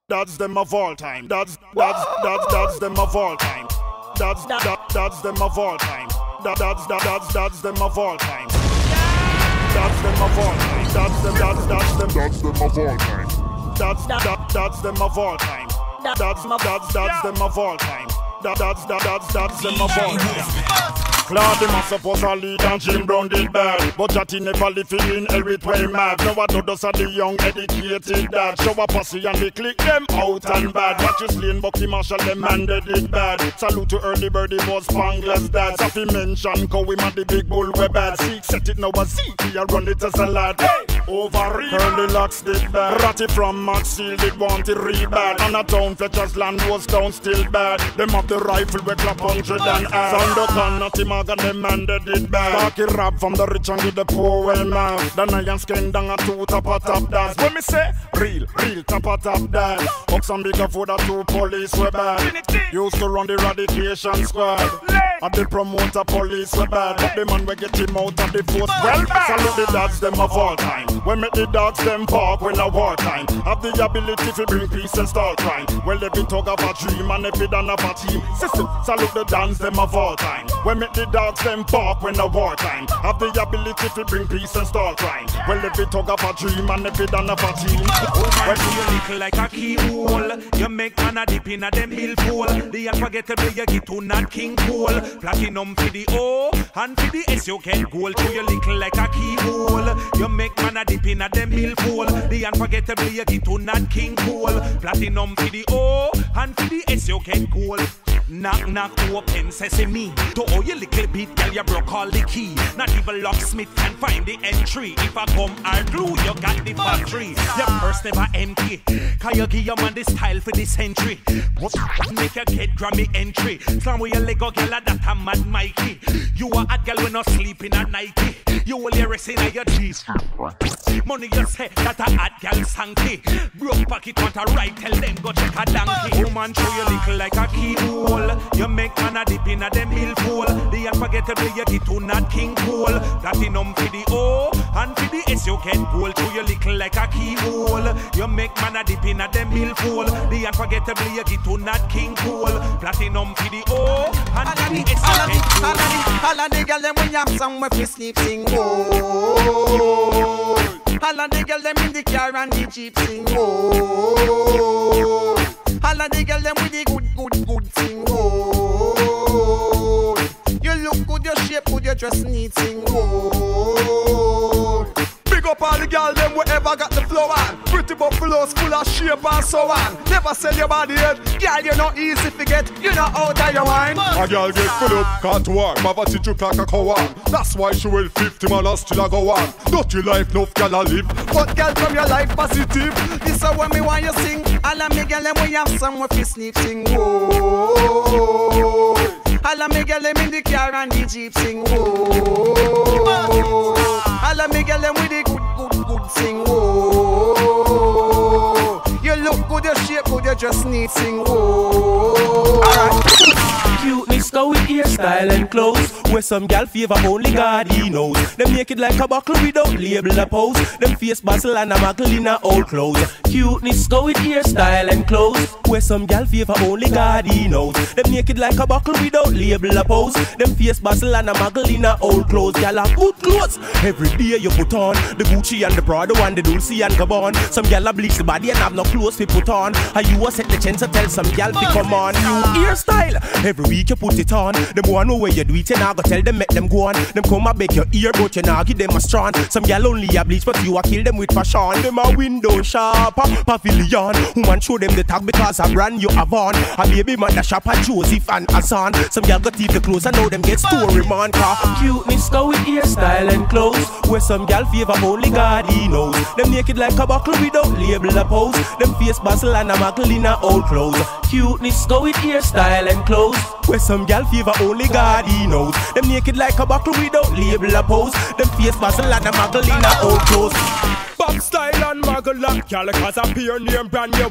Dods them of all time. Dods them of all time. Dods them of all time. Dods them of all time. Dods them of all time. Dods them of all time. Dods them of all time. Dods them of all time. Dods them of all time. Dods them of all time. Claude them suppose a lead and Jim Brown did bad, but Jatty never live in hell with way mad. Now what does are the young educated dad? Show a pussy and they click them out and bad. Watch you Slane, Bucky Marshall, them man they did bad. Salute to early birdie was Spangler's dad. Safi mention Cowie man the big bull we bad. Seek set it now a Zeke, he run it as a lad. Hey! Over Curly Locks did bad. Ratty from Maxfield did want to re-bad. And a town Fletcher's land was down still bad. Them up the rifle we clap 100 and add. Sandokan, Natty Magan, them man they did bad. Sparky rap from the rich and with the poor way man. The Nyan skin down a two top dance. When me say real top dance. Ox and bigger for the two police were bad. Used to run the eradication squad. And the promoter police were bad. But the man we get him out of the force well bad. Salute the dogs them of all time. When make the dogs them bark when a wartime. Have the ability to bring peace and start crime. Well every talk of a dream and every done of a team. System salute the dance them of all time. When make the dogs them bark when a wartime. Have the ability to bring peace and start crime. Well every talk of a dream and every done of a team. When you little like a keyhole, you make man a dip in a them hill pool. The unforgettable you get to not King Cole. Platinum for the O and for the S you get gold. To you little like a keyhole, you make man a dip in a them hill pool. The unforgettable you get to not King Cole. Platinum for the O and for the S you get gold. Knock, knock, open sesame. To all your little bit, girl, you broke all the key. Not even locksmith can find the entry. If I come hard glue, you got the factory. Your purse never empty. Can you give your man the style for this century? Make your kid Grammy entry. Slam with your Lego girl, that a mad Mikey. You a hot girl when not sleeping at Nike. You will hear it in your cheese. Money you say that a hot girl sanky. Broke pocket want a right, tell them go check a donkey. Woman show you little like a keyhole. You make man a dip in a them hill pool. The unforgettable you get to not King Cole. Platinum for the O and for the S you get gold. Show you little like a keyhole. You make man a dip in a them hill pool. The unforgettable you get to not King Cole. Platinum for the O and for the S you get gold. All of the girls them when you have somewhere to sleep sing oh. All of the girls them in the car and the jeep sing oh. All of the girls them with the good sing oh. You look good, your shape good, your dress neat sing oh. Big up all the girls them whoever got the flow on. Pretty buffaloes full of shape and so on. Never sell your body head. Girl, you're not easy to get. You're not out of your mind. A girl get full up, can't work. Mama teach you like a cow on. That's why she will 50 man and still a go on. Not your life, no girl a live. But girl from your life positive. This is when me want you sing. All of me girl them we have somewhere to sleep sing oh. All of me girl them in the car and the jeep sing oh. All of me girl them with the good sing oh. You look good, your shape good, you just need sing oh. Alright. Cuteness go with hairstyle and clothes. Where some gal favor only God he knows. Them make it like a buckle without label a pose. Them face bustle and a muckle in a old clothes. Cuteness go with hairstyle and clothes. Where some gal favor only God he knows. Them make it like a buckle without label a pose. Them face bustle and a muckle in a old clothes. Gal have good clothes every day you put on. The Gucci and the Prada and the Dulce and Gabon. Some gal a bleach the body and have no clothes to put on. And you a set the chance to tell some gal to come on. New hairstyle every week you put it on. Them wanna know where you do it, you now go tell them make them go on. Them come and beg your ear, but you now give them a strand. Some gal only a bleach, but you a kill them with fashion. Them a window shopper, pavilion. Woman show them the tag because a brand you have on. A baby mother shop at Joseph and Hassan. Some gal got teeth the clothes and now them get story man. Cuteness go with hairstyle and clothes. Where some gal favor only God he knows. Them naked like a buckle without label a pose. Them face bustle and a muckle in a old clothes. Cuteness go with hairstyle and clothes. Where some gal favor only God he knows. Them naked like a buckle without label a pose. Them face bustle and a muckle in a old clothes. Bob style and muggle up, gal, cause a pure name brand you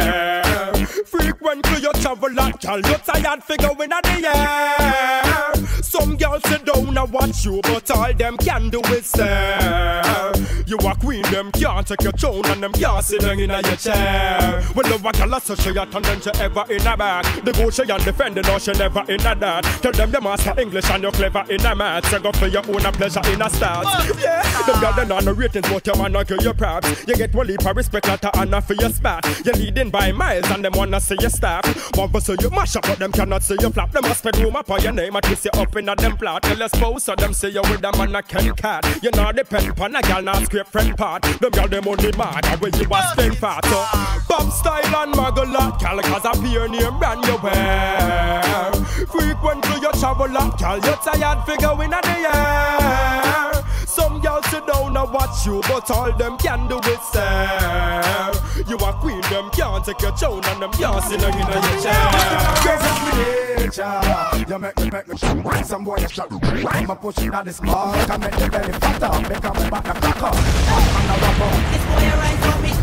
wear. Frequently you travel up, gal, you tired figure in the air. Some girls sit down and watch you, but all them can do is stare. You a queen, them can't take your throne, and them can't sit down in your chair. Well, love a girl so she a turn than she ever in a back. The go she and defending, no she never in a that. Tell them you master English and you're clever in a math. So go for your own pleasure in a start. Yeah, them girls they not no ratings, but you wanna give your props. You get one leap of respect, not to honor for your spot. You're leading by miles, and them wanna see you stop. One for so you mash up, but them cannot see you flap. Them must spread rumor for your name and twist you up in a them plot. Tell us spouse, so them say you with them and a can cat. You not depend upon a girl, not scrape friend part. Them girl them only mad, and when you was staying fat. So pop style and muggle lot, girl cause a peer name brand you wear. Frequently you travel lot, girl you tired figure in the air. Some girls sit down and watch you, but all them can do is stare. You a queen, them can't take your throne, and them can't sit down in your chair. Cause it's me nature. You make me some boy you shot. I'ma push it out this small, can make the belly fatter, become a back a cracker. I'm a rapper. This boy a rise from me.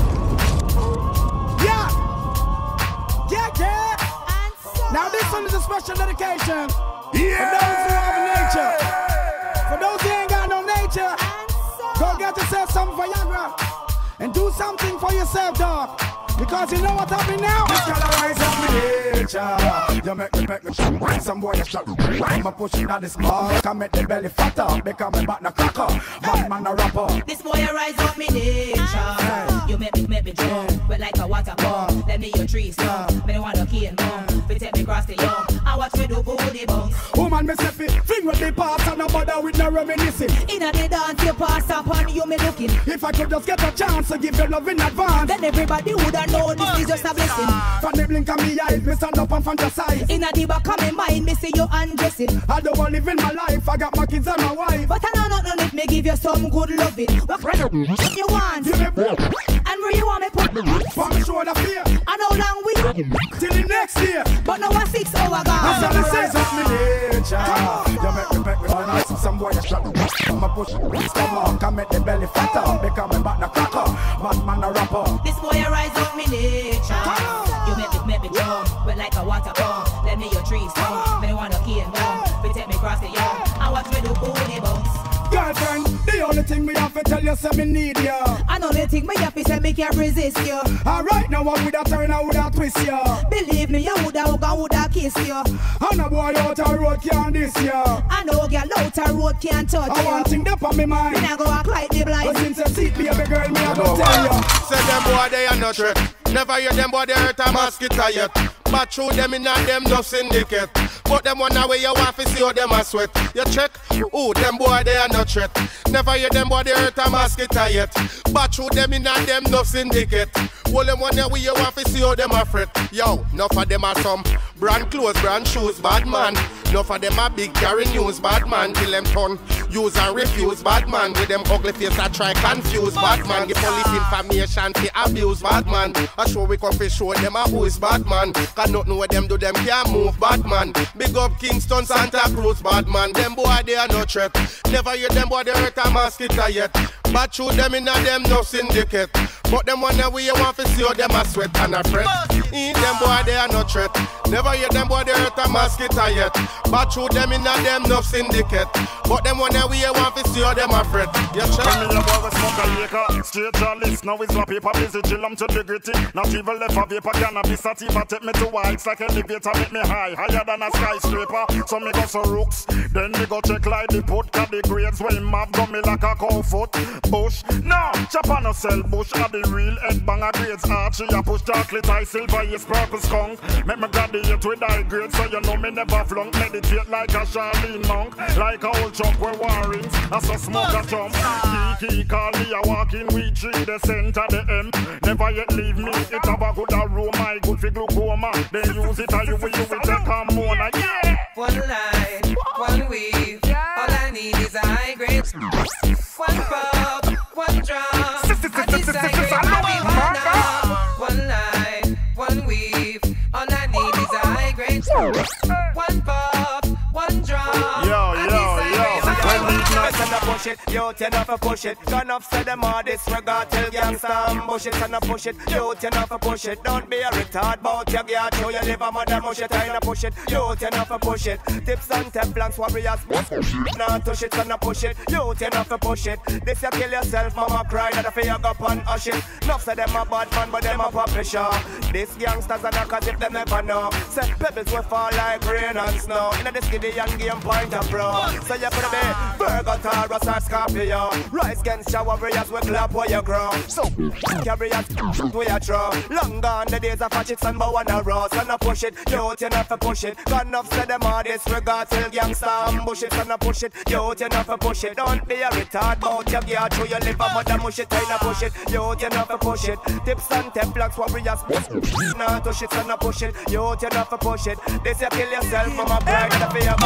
Yeah. Now this one is a special dedication. For those who have nature. For those who ain't got no nature, go get yourself some Viagra and do something for yourself, dog. Because you know what's happening now? This girl rise up with nature. You make me some boy you shot. I'ma push it out this small, can make the belly fatter, become a back a cracker. Bad man a rapper. This boy a rise up me nature. You make me jump, but like a water pump. Let me your trees come. Me don't want to kill mom. Fi take me cross the young. I watch me do booty bumps. Woman me say fling with the parts and no bother with no reminiscing. Inna the dance you pass upon you me looking. If I could just get a chance to give you love in advance, then everybody woulda know this is just a blessing. From the blink of me eyes, me stand up and fantasize. Inna the back of my mind, me see you undressing. I don't want to live in my life, I got my kids and my wife. But I know nothing if me give you some good loving. What you want? Give me and where you want me put? For me show the fear. And how long we? Till the next year. But now we're 6 hours gone. That's all I say. Of me nature. You make me when I see some boy you shot. I'ma push come on, can make the belly fatter, become a back a cracker. Bad man a rapper. This boy a rise up me nature. You make me jump, but like a water pump. Let me your trees come. Me don't wanna kill mom. Fi take me cross the young. I watch me do booty bumps. Girlfriend, the only thing me have to tell you say me need you. And only thing me have to say me can't resist you. Alright, now I woulda turn, I woulda twist you. Believe me, you woulda hug and woulda kiss you. And a boy out a road can't diss you. And no girl out a road can't touch you. I want thing up on me mind. Me nah go act like the blind. But since you see baby girl, me a go tell you. Say them boy they are not threat. Never hear them boy they hurt a mosquito yet. But through them in and them no syndicate. But them one away you want to see how them a sweat. You check, ooh, them boy they are not threat. Never hear them boy they hurt a mosquito yet. But through them in and them no syndicate. All them one away you want to see how them a fret. Yo, enough of them are some brand clothes, brand shoes, bad man. Enough of them are big carry news, bad man. Till them turn, use and refuse, bad man. With them ugly face I try confuse, bad man. Give police information to abuse, bad man. I show we come to show them a who is bad man. Cause nothing what them do, them can't move, bad man. Big up Kingston, Santa Cruz, bad man. Them boy they are no threat. Never hear them boy they hurt a mosquito yet. But through them in and them no syndicate. But them one way you want to see how them a sweat and a fret. Them boy they are no threat. Never hear them boy they hurt a mosquito yet. But through them in and them no syndicate. But them one way you want to see how them a fret. You check. When me a boy with smoke a liquor, straight journalist, now is my paper busy, chill I'm to the gritty. Not even left a vapor, cannabis sativa, take me to heights like elevator, make me high, higher than a skyscraper. So me go so rooks, then me go check like the put, cause the grades when him have got me like a cow foot. Bush, no, chop on a cell bush, are the real head banger grades, Archie, I push chocolate, I silver, yes, purple skunk. Make me graduate with high grades, so you know me never flunk. Meditate like a Charlene monk, like a old chuck with warrings, I so smoke a chump. Kiki, call me a walking weed tree, the center, the M. Never yet leave me, it have a good aroma, good for glaucoma. Then use it and you will take a mona, yeah. One line, one weave, all I need is a high grade. One pop, one drum, and this high grade marijuana. One line, one weave, all I need is a high grade. One pop, one drum, and this high grade marijuana. push it. Youth, you know for push it. Gun off, say them all disregard. Tell gangsta ambush it, and push it. Youth, you know for push it. Don't be a retard, bout your girl. Show you live a mother mush it, I push it. Youth, you know for push it. Tips and templants, warriors. Now touch it, and push it. Youth, you know for push it. This you kill yourself, mama cry. That if you go up and hush it. Enough say them a bad man, but them a publisher. These gangsters are not cause if them never know. Say pebbles will fall like rain and snow. In the skiddy and game point of pro. So you put a bit Virgo, Taurus or Scorpio. Rise against your warriors will clap where you grow. So carriers where you throw. Long gone the days of hatchets and bow on a row. So no push it, youth you not for push it. Got enough say them all disregard. Till gangsta ambush it, so no push it. Youth you not for push it. Don't be a retard bout your girl. Show you live a mother mush it, I push it. Youth you not for push it. Tips and templants warriors. Now touch it, so no push it. Youth you not for push it. This you kill yourself from a bride and a fear.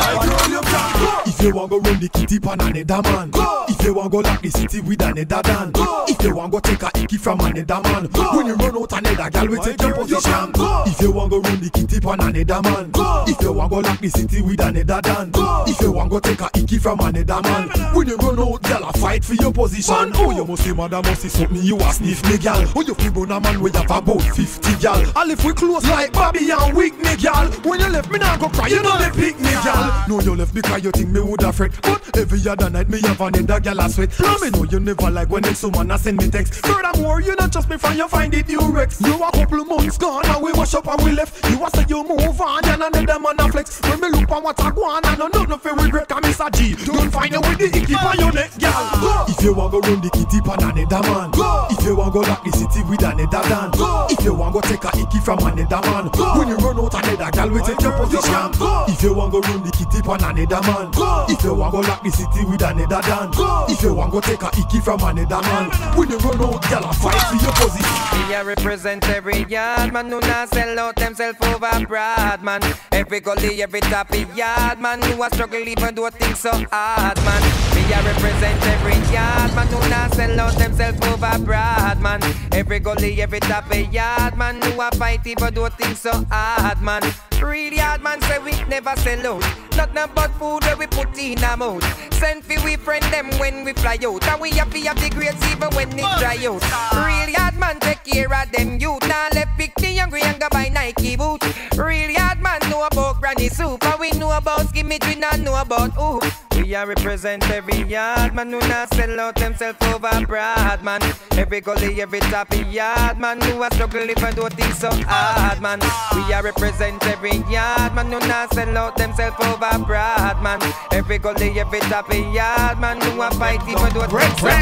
If you want go run the kitty pan another man, if you want go lock the city with another dan, if you want go take a icky from another man, when you run out another girl we take your position. If you want go run the kitty pan another man, if you want go lock the city with another dan, if you want go take a icky from another man, when you run out girl a fight for your position. Oh you must see mother must see something you a sniff me girl. Oh you feel born a man we have about 50 girl. And if we close like Bobby and weak me girl, when you left me now go cry you know they pick me girl. No you left me cry you think me would have fret, but every other night me have another girl a sweat. Me know you never like when next someone a send me text. Furthermore you not just me from you find it you Rex. You a couple months gone and we wash up and we left. You a say you move on and another man a flex. When me look on what I go on and I know nothing regret cause Mr. G don't find you with the icky on your neck girl. If you want go run the kitty pan another man, if you want go lock the city with another dan, if you want go take a icky from another man, when you run out another girl we take your position. If you want go run the kitty pan another man, if you want go lock the city with another dan, if you want go take a icky from another man, when you run out girl a fight for your position. Me a represent every yard man who not sell out themself over broad man. Every gully, every top of yard man who a struggle even do things so hard man. Me a represent every yard man who not sell out themself over broad man. Every gully, every top of yard man who a fight even do things so hard man. Really hard man say we never sell out. Nothing but food where we put in our mouth. Send for we friend them when we fly out. And we have to have the grades even when it dry out. Really hard man take care of them youth. Now left pick the hungry and go buy Nike boot. Really hard man know about granny soup. And we know about skimmage, we not know about ooh. We a represent every yard man who not sell out themself over broad man. Every gully, every top of yard man who a struggle if I do things so hard man. We a represent every yard man who not sell out themself over broad man. Every gully, every top of yard man who a fight if I do things so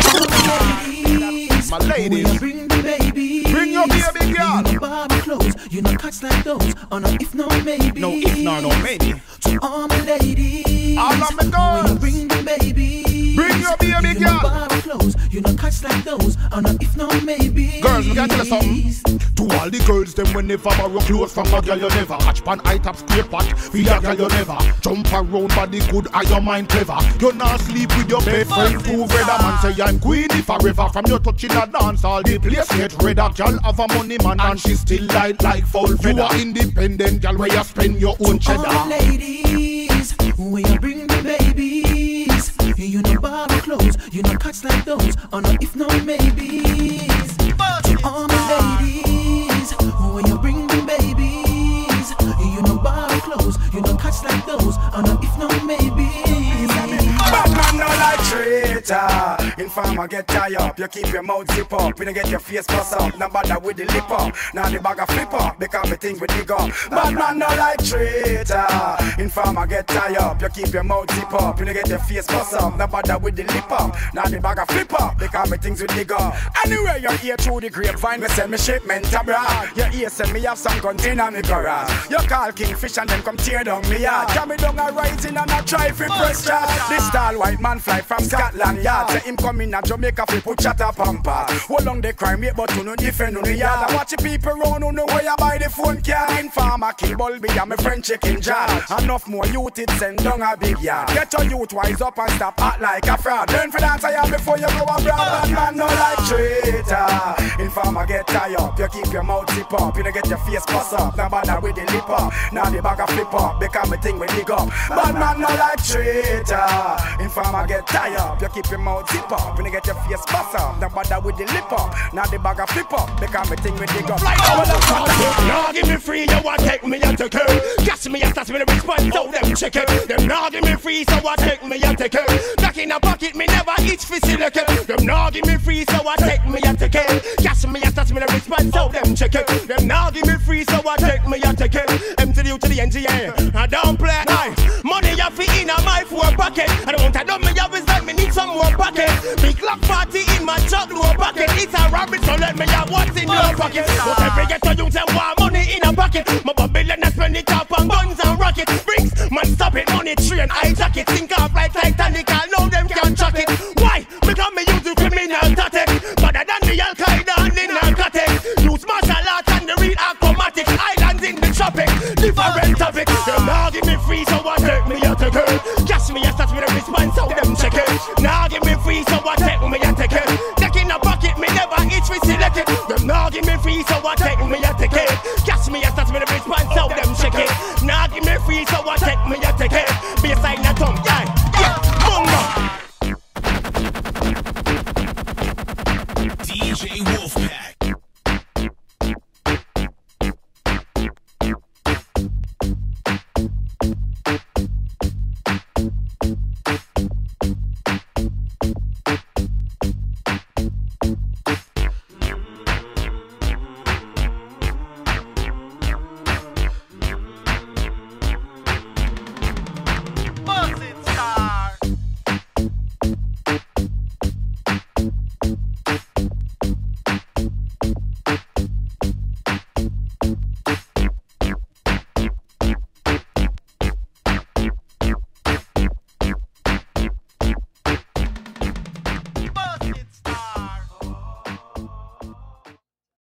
hard. My ladies, bring the baby. Bring your baby girl. You know Barbie clothes, you know cuts like those. Oh no, if no maybe. No if no maybe. To all my ladies, all of my girls. Bring the baby. Bring your baby you girl. Know Barbie clothes, you know cuts like those. Oh no, if no maybe. Girls, we gotta tell you something. To all the girls, them when never borrow clothes from a girl you never. Catch pan high top scrape pot, feel a girl you never. Jump around body good, are your mind clever. You not sleep with your best friend. Prove red a man say I'm queenie forever. From your touching a dance, all the place get red. A girl have a money man and she still light like full feather. You are independent, girl, where you spend your own cheddar. All the ladies, when you bring the babies, you know Barbie clothes, you know cuts like those. Oh no, if no maybes. To all my ladies, when you bring the babies, you know Barbie clothes, you know cuts like those. Oh no, if no maybes. Batman no like traitor. Informer get tied up, you keep your mouth zip up. You don't get your face bust up, no bother with the lip up. Now the bag of flip up, because the thing with dig up. Batman no like traitor. Informer get tied up, you keep your mouth zip up. You don't get your face bust up, no bother with the lip up. Now the bag of flip up, because the things with dig up. Anyway, you're here through the grapevine, we send me shipment abroad. You hear say me have some container me garage. You call Kingfish and them come tear down me yard. Carry down a rising and a try for press charge. This tall white man fly from Scotland Yard. Say him coming in a Jamaica fi put Shotta pampas. How long they crime rate but you no defend on the yard. I watch the people round who know where you buy the phone card. Informer kill Bulby and my friend chicken jar. Enough more youth it send down a big yard. Get your youth wise up and stop act like a fraud. Learn for dance I before you go abroad. Bad man no like traitor. Informer get tied up, you keep your mouth zip up. You don't get your face bust up. Now bother with the lip up. Now the bag a flip up. Become a thing we dig up. Bad man no like traitor. Informer get tied up, you keep your mouth zip up. You don't get your face bust up. Now bother with the lip up. Now the bag a flip up. Become a thing we dig up. Now give me free, you want take me and take it. Gas me and start me the response, so them check it. Them now give me free, so I take me and take it. Back in a pocket, me never itch for silicate. Them now give me free, so I take me and take it. Gas me and start me the response, so them check it. Them now give me free, so I take me and take it. M to the U to the NGA, I don't play. Aye. Money you fi in a my four pocket. I don't want to dumb me up, it's like me need some more pocket. Big lock party in my chuck lower pocket. It's a rabbit, so let me have what's in your pocket. But every get to use and want money in a pocket. My Babylon I spend it up on guns and rockets. Bricks, man stop it, money train, I jacket. Think of like Titanic, I know them can't chuck it. Why? Because me use the criminal tactic. Better than the Al-Qaeda and the narcotics. Use martial arts and the real acrobatics. Islands in the tropic, different topic. Them now give me free, so I take me and take it. Cash me and start with a response, so them check it. Now give me free, so I take me and take it. Neck in a pocket, me never itch we select it. Them now give me free, so I take me and take it. Cash me and start with a response, so them check it. Now give me free, so I take me and take it. Be a sign that thumb, yeah.